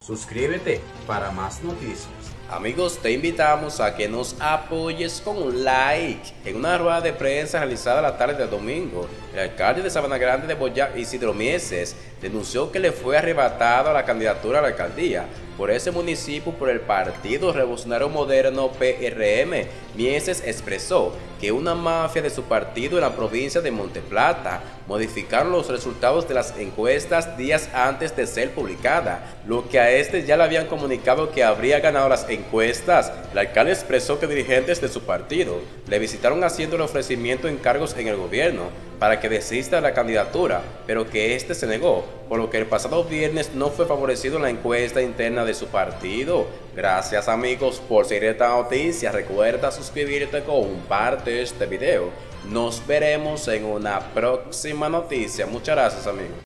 Suscríbete para más noticias. Amigos, te invitamos a que nos apoyes con un like. En una rueda de prensa realizada la tarde del domingo, el alcalde de Sabana Grande de Boyá, Isidro Mieses, denunció que le fue arrebatado la candidatura a la alcaldía por ese municipio por el Partido Revolucionario Moderno PRM. Mieses expresó que una mafia de su partido en la provincia de Monteplata modificaron los resultados de las encuestas días antes de ser publicada, lo que a este ya le habían comunicado que habría ganado las encuestas. El alcalde expresó que dirigentes de su partido le visitaron haciendo el ofrecimiento de encargos en el gobierno para que desista de la candidatura, pero que este se negó, por lo que el pasado viernes no fue favorecido en la encuesta interna de su partido. Gracias amigos por seguir esta noticia. Recuerda suscribirte, comparte este video. Nos veremos en una próxima noticia. Muchas gracias amigos.